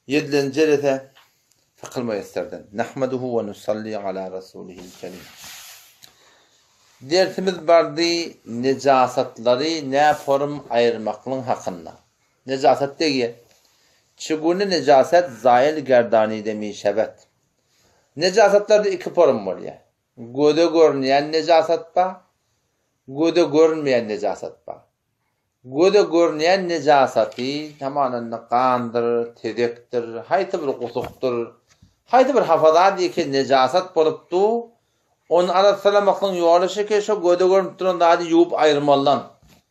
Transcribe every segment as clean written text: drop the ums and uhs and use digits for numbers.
7. Cerete fıkıh müyesserden. Nahmeduhu ve nusalli ala rasulihil kerim. Dersimiz bardı necasatları ne form ayırmaklığın hakkında. Necasat değil. Çuguni necaset zahil gerdani demiş şebet. Necasatlarda iki form var ya. Göde görmeyen necasat var. Göde görmeyen necasat var. Göde görmeyen necasati tamamen kandır, tedektir, haytı bir kusuktur, haytı bir hafada diye ki necasat bolupdu. Onun arasalamakın yoğuruşu ki şu göde görmüp duran daha da yuup ayırmalılan.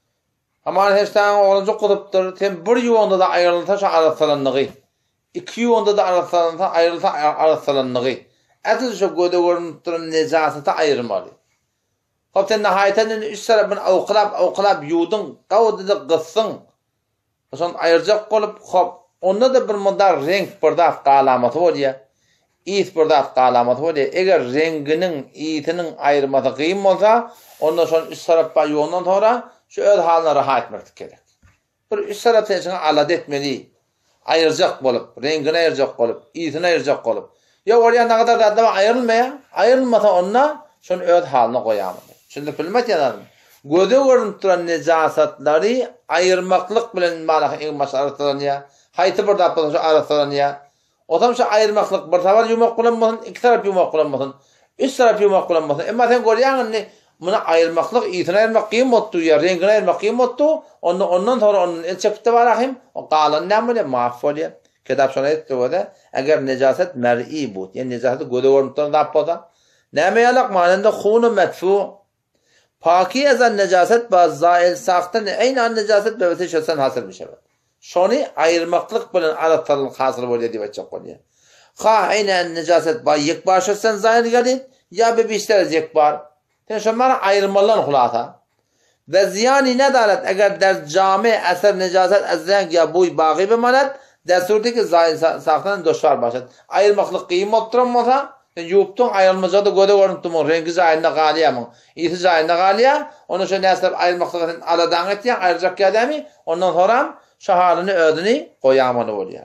Ama heçten oğlanca kutuptur. Tem bir yuğunda da ayrılsa şu arasalanlığı. İki yuğunda da ayrılsa arasalanlığı. Etil şu göde görmüp duran necasatı ayırmalı. Hop sen nihayeten üç tarafın avqılab yudun, qavdıdı qıssın. Son ayıracak olup hop onda da bir mudar renk burdaf qalamatı var ya. İyit burdaf qalamatı var ya. Eğer renginin, iyitinin ayırması qıyım olsa, ondan sonra üç tarafı yolundan sonra şu öz haline rahat etmek gerek. Bir üç tarafı için alad etmeli. Ayıracak olup, rengini ayıracak olup, iyitini ayıracak olup. Ya oraya ne kadar da adama ayrılmaya, ayrılmasa onunla şunu öz haline koyamalı. Şimdi filmet yanarım. Göde görünüp duran necasatları ayırmaklık bilen malak ilmaş arasılanıya. Hayti burada yapılmış arasılanıya. O zaman şu ayırmaklık bir taraf yumak kullanmasın, iki taraf yumak kullanmasın, üç taraf yumak kullanmasın. Ama sen görüyorsun ne? Buna ayırmaklık, iyitini ayırmak kıymettu ya, rengini ayırmak kıymettu. Ondan sonra onun el çekti var ahim. O kalan ne böyle mahvolya. Kitap şuna etti o da. Eğer necaset mer'i bu. Yani necaseti göde görünüp duran da yapılsa. Ne meyalak manende khunu medfu. Paki ezan necaset bazı zail saqtan aynan necaset bevete şösen hasıl bir şey. Şonu ayırmaklık bilen aratalılık hasıl bolýar diýip açak bolýar. Ha aynan necaset ba yek başysan zail gelin ya be beşler yek bar. Sen şomara ayırmalan hulata. Ve ziyani nedalet eger der cami eser necaset azren ya buy bağı be malat der surdaki zail saqtan doşar başat. Ayırmaklık kıymet duramasa yuptun ayrılmaca da göde görüntümün rengi zahirinde galiyamın. İti zahirinde galiya. Onu şu nesip ayrılmaklıkın aladan etiyen ayrılacak adamı. Ondan sonra şahalini ödünü koyamalı oluyor.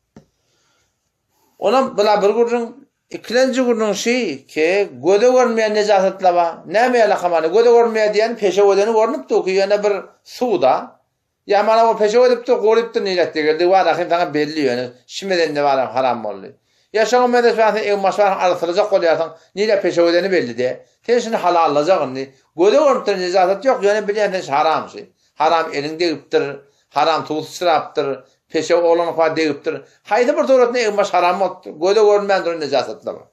Ona bula bir gurrun ikinci gurrun şey ki göde görmeyen necasatla var. Ne meyala kamanı göde görmeyen diyen peşe ödeni görünüptü ki yani bir suda. Ya bana o peşe ödüptü koruyuptu niyetle geldi. Var akım sana belli yani. Şimdiden de var haram oluyor. Yaşamın medresesinde ev maşvar arasılacak oluyorsan niye peşe ödeni belli de. Sen şimdi halallacak ni. Göde görüntü necasat yok yani bilen haram şey. Haram elinde yıptır, haram tuğut sıraptır, peşe olan var deyiptir. Haydi bir doğrultuda ev maş haram oldu. Göde görünmeyen durum necasatla var.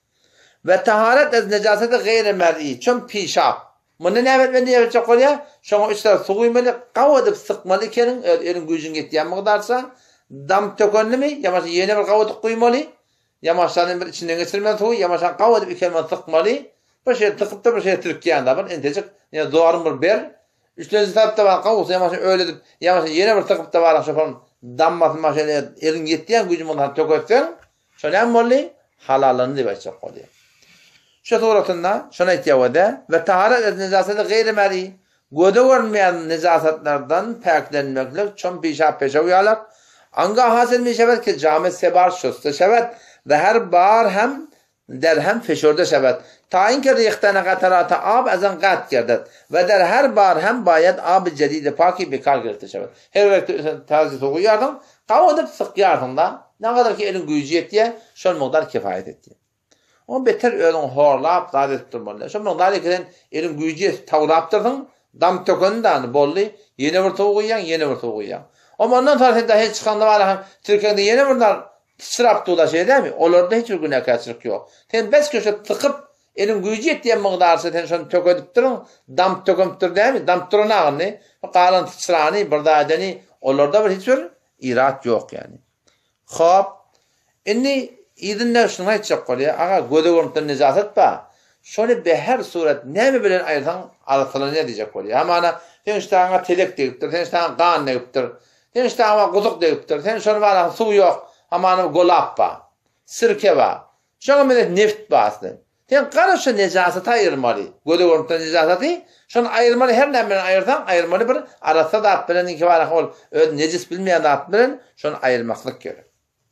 Ve taharet ez necaseti gayri mer'i. Çün pişap. Bunu ne etmeli diye yapacak oluyor? Şuna üç taraf soğuymalı, kavadıp sıkmalı kenin elin gücün gittiği miqdarsa dam tökönlü mi? Yamaşa yeni bir kavadıp koymalı. Yamaşanın bir içinden geçirmeli tuğu, yamaşan kavadıp ikelmen sıkmalı. Bir şey tıkıp da bir şey Türkiye'de var. Entecik, yani doğarın bir ber. Üçüncü tarafta var kavusu, yamaşan öyle deyip, yamaşan yeni bir tıkıp da var. Şofan dammasın maşayla elin gittiği gücün bundan töketsen, şöyle emmoğlu halalını diye başlayacak oluyor. Şu suratında şuna ihtiyacı da ve taharet et necaseti gayri mer'i. Göde görmeyen necasatlardan paklenmeklik çün pişap peşe uyarlar. Anga hasil mi şevet ki cami sebar şustu şevet ve her bar hem derhem feşörde şevet. Tayin ki riyhtana qatarata ab azan qat gerdet ve der her bar hem bayet ab cedidi paki bekar girdi şevet. Her vakit tazi soğu yardım qavadıp sık yardım da ne kadar ki elin gücü yettiye şol miqdar kifayet etti. O beter ölün horlap zadet durmalı. Şu miqdar eken elin gücü tavlaptırdın dam tököndan bolli yeni bir toğuyan yeni bir toğuyan. Ama ondan sonra da hiç çıkanda var Türkiye'de yeni bunlar sıraptı da şey değil mi? Olurda hiç günah kaçırık yok. Sen beş köşe tıkıp elin gücü ettiği miqdarsa sen şunu töküp durun. Dam töküp değil mi? Dam turuna ne? Qalan sırani burada edeni olurda bir hiç bir irat yok yani. Xo'p. Inni idinler şuna hiç yok oluyor. Aga göde görüntü necasat ba. Şöyle bir her suret ne mi bilen ayırsan arasılan ne diyecek oluyor. Ama ana sen işte ana telek deyiptir. Sen işte ana kan deyiptir. Sen işte ana kuzuk deyiptir. Sen şunu var su yok. Ama ana golap ba. Sirke ba. Şuna millet neft basın. Sen karşı necasat ayırmalı. Göde görüntü necasatı. Şunu ayırmalı her ne bilen ayırsan ayırmalı bir arasa da at bilen iki var ol. Necis bilmeyen de at bilen şunu ayırmaklık gerek.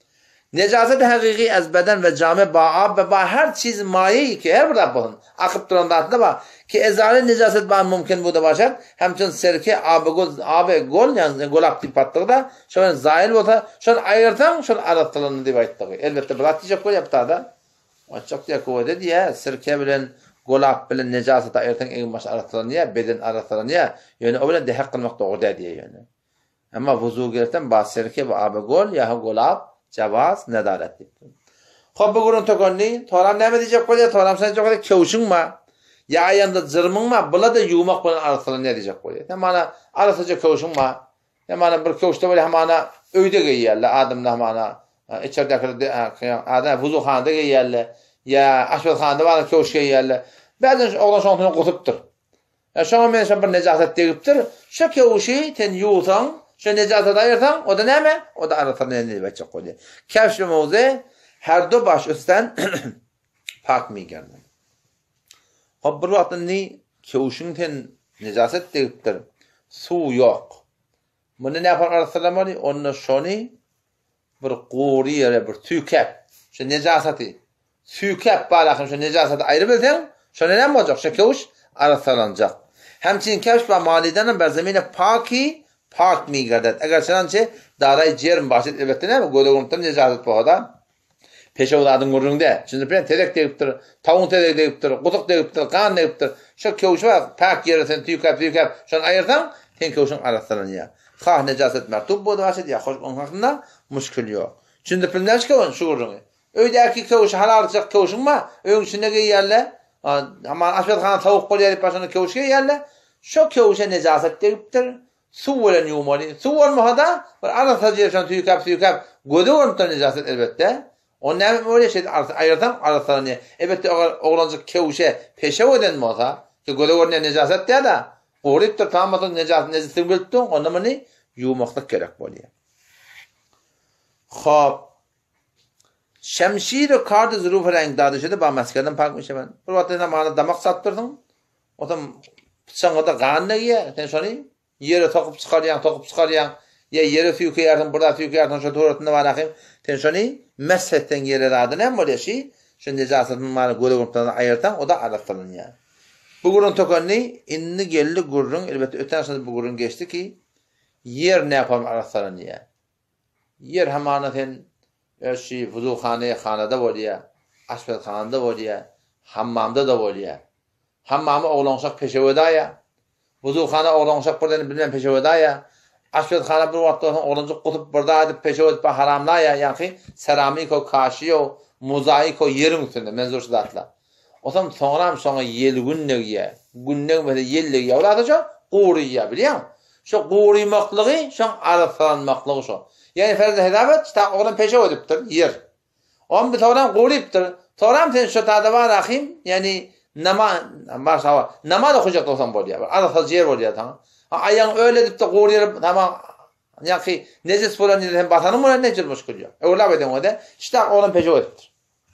Necaset hakiki az beden ve cami baab ve her çiz mayi ki her bir bakın akıp duran dağıtında bak ki ezali necaset bağın mümkün bu da başar hemçin serke abi gol yani gol aktif patlığı da şöyle zahil olsa şöyle ayırtan şöyle arattığını diye ayıttığı elbette bıraktıyacak gol yaptı da açık diye koydu diye serke bilen gol aktif bilen necaset ayırtan en baş arattığını ya beden arattığını ya yani o bilen de hak kılmak doğru diye yani ama vuzu gelirten bazı serke ve abi gol ya gol aktif cevaz nedalet dipti. Xo'p bu gurun tokonni, toram neme diyecek qo'ydi? Toram sen joqda kevşingma, ya ayanda zırmingma, bula da yumaq bilan arasını ne diyecek qo'ydi? Mana arasıca kevşingma. Mana bir kevşde böyle mana öyde geyerler, adamlar mana içerideki adam vuzuxonada geyerler, ya aşpazxonada mana kevşge geyerler. Ba'zan oğlan şontunu qo'tibdir. Ya şoň men şo bir necaset degipdir. Şo kevşi ten yuğsan şu necaset ayırtan, o da neme? O da arasını ne diyecek qo'ydi. Kevş ve mevze her do baş üstten pak mi geldi. Xo'p bir vaqtni kevşing ten necaset degipdir. Suv yok. Bunu ne yapar arasılamani? Onu şoni bir quri ya bir tükep. Şu necaseti tükep balakın şu necaseti ayrı bilsen, şöyle ne olacak? Şu kevş arasılanacak. Hemçinin kevş ve maliden berzemine paki pak mi geldi. Eğer senançe daray cerm başet elbette ne mi? Godoguntan necaset bu da. Peşevladın gurrunda. Şimdi ben tedek deyiptir, tavuğun tedek deyiptir, qutuq deyiptir, kan deyiptir. Şu kevş var, pak yeri sen tükep. Şunu ayırtan, ten kevşin arasılanıyor. Xah necaset mertub bu da başet ya, hoş onun hakkında müşkül yok. Şimdi bilmez ki onun şu gurrunu. Öydeki kevş halarcık kevşin ma, öyün içinde geyerle, ama aşpazxana tavuk qol yerip başını kevş geyerle, şu kevşe necaset deyiptir. Su bilen yumalı. Su olmasa bir arasa yersen tükep godu ondan necaset elbette. Ondan öyle şey ayırtan arasını elbette oğlancık kevşe peşe öden olsa ki godu ondan necaset diye de qoriptir tamamen necaset bildi ondan mı yumaklık gerek oluyor. Xo'p şemşir kard zuruf renk dadışıdı ba maskadan pakmış ben. Bir vaqtda mana damaq sattırdım. Otam sanada qanna ye, sen şoni yere tokup çıkaryan ya yere tükeyerden burada tükeyerden şu turatında var akım tenşoni meshetten yere radın hem böyle şey şu necasetin mana go'rug'dan ayırtan o da arasının ya. Bu gurun tokonni inni geldi gurrun elbette öten sonra bu gurrun geçti ki yer ne yapalım arasının ya. Yer hamanaten şey vuzuxanada var ya, aşpazxonada var ya, hammamda da var ya. Hammamı oğlanşaq peşeveda ya. Vuzuxana oğlanşaq birden bilmem peşeveda ya. Aşpazxona bir vaqtda oğlancıq qutup burada edip peşeveda haramla ya. Yani seramiko, kaşiyo, mozaiko yerin üstünde menzur zatla. Otam sonra yelgünne böyle yelle ya. Oladaca quriya biliyor musun? Şu qurimaklığı, şu araslanmaklığı şu. Yani ferdi hedafet işte oğlan peşe ediptir yer. On bir toram quriptir. Toram ten şu tada var akım yani nama da hocak olsan boluyor. Arasal yer oluyor tamam. Ayağın öyle edip de quruyor tamam. Yani necis falan hem batanım mı ne cilmiş kılıyor. Öyle beden o da işte oğlan peşe ediptir.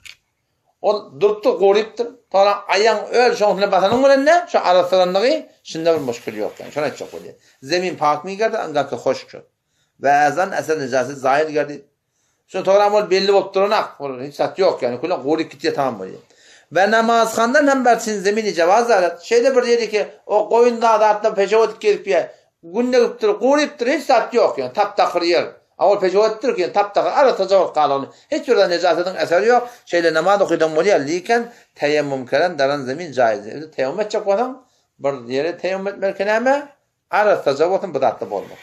O duruptu quriptir. Toram ayağın öyle şonuna batanım mı ne? Şu arasalanlığı şimdi bir müşkül yok yani. Şuna çok oluyor. Zemin pak mı geldi ancak hoş şu. Ba'zan asal necaset zahir geldi. Şu toramol belli bolup turanak. Hiç sat yok yani. Kullan qurip gitye tamam böyle. Ve namazxandan hem bersin zemini cevaz alat. Şeyde bir dedi ki o qoyunda da atla peşevet gelip ya. Günde gıptır, quriptir hiç sat yok yani. Tap takır yer. Avol peşevettir ki tap takır arata cevap qalanı. Hiç bir necasetin eseri yok. Şeyle namaz okudan bolya liken teyemmüm kelen daran zemin caiz. Teyemmüm etcek olan bir yere teyemmüm etmerken ama arata cevapın bıdattı bolmak.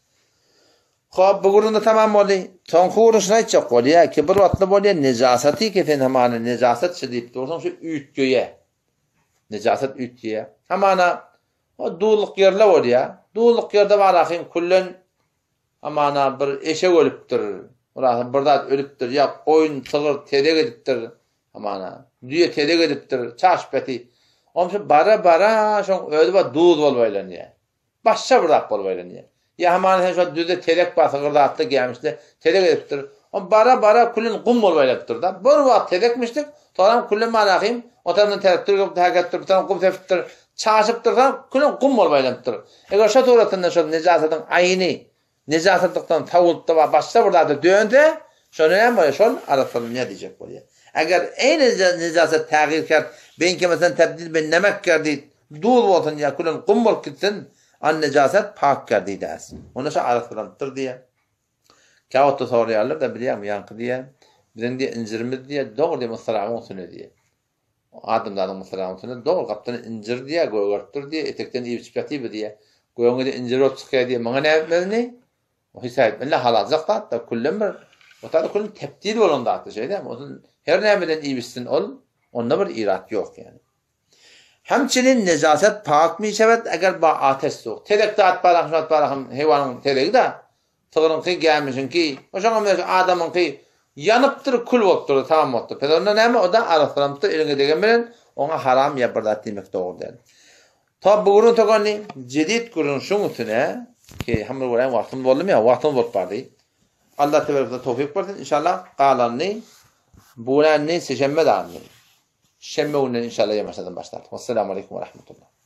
Xo'p bu gurunda tamam oldu. Tonxuruşna aytacak bolya ki bir vaqtda bolya nejasati ki sen hamana nejaset deyip dursan şu ütgöye. Nejaset ütgöye. Hamana o duluk yerler var ya. Duluk yerde var akım kullen hamana bir eşek ölüptir. Burada ölüptir ya koyun tığır tedek ediptir. Hamana düye tedek ediptir. Çaşpeti. Onşu bara şon öldü va dul bolbaylanıyor. Başça bırak bolbaylanıyor. Ya hemen sen şu düzde telek basıqırda atlı gelmişti. Telek ediptir. O bara kullun qum bolbaylaptır da. Bir vaqt telekmiştik. Sonra kullun malaqim o tarafdan telektir qıp hakattir. Bir tarafdan qum teftir. Çaşıptır da kullun qum bolbaylaptır. Eğer şu turatından şu necasetin ayini necasetlikten tavultda va başta burada döndü. Şonu hem var, şol arasını ne diyecek buraya? Eğer aynı necaset tağyir kert, ben ki mesela tebdil ben nemek kerdi, dul olsun ya kulun kumbur gitsin, an necaset pak kerdi dersin. Onu şu arasılanıptır diye. Kağıtta soruyorlar da biliyorum yankı diye. Bizim diye incirimiz diye doğru diye mısırağın olsun diye. Adımların mısırağın olsun doğru kaptanı incir diye, goygarttır diye, etekten iyi çıkatı diye. Goyonga diye incir ot çıkıyor diye. Bana ne etmez o hesap benle halazak da kullum bir o tadı kullum tebdil olan da atı şey değil mi? Onun her nemeden iyi bilsin ol, onda bir irat yok yani. Hemçinin necaset pak mi şevet eğer ba ateş soğuk. Telekte at balakım hayvanın teleki de tığırın ki gelmişin ki o şuna adamın ki yanıptır kul boptur tamam oldu. Pedonda neme o da arasılamtır eline degen bilen ona haram yapardat demek doğru değil. Tabi bugünün tokani cedid kurun şun üstüne ki hamur veren vaktım boldum ya vaktım bolup bardı. Allah tebarek tevfik versin inşallah qalanni bulanni seçemme dağını. Şemme unnen inşallah yemaşadan başlar. Vesselamu aleyküm ve rahmetullah.